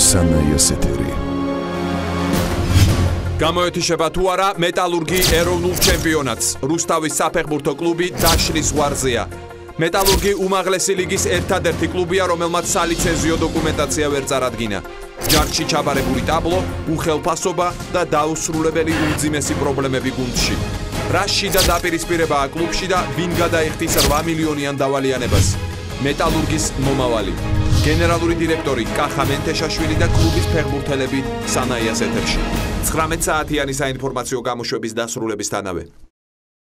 სანაიას ეთერი. გამოეთიშება თუ არა მეტალურგი ეროვნულ ჩემპიონატს. რუსთავის საფეხბურთო კლუბი დაშლის ზღვარზეა. მეტალურგი უმაღლესი ლიგის ერთადერთი კლუბია, რომელმაც სალიცენზიო დოკუმენტაცია ვერ წარადგინა. ჯარში ჩაბარებული ტაბლო, უხელფასობა და დაუსრულებელი უმძიმესი პრობლემები გუნდში. რა შიდა დაპირისპირებაა კლუბში და ვინ გადაიხდის 8 მილიონიან დავალიანებას? მეტალურგის მომავალი. გენერალური დირექტორი კახა მენთეშაშვილი და კლუბის ფეხბურთელები სანაიას ეთერში. 19 საათიანი საინფორმაციო გამოშვების დასრულებისთანავე.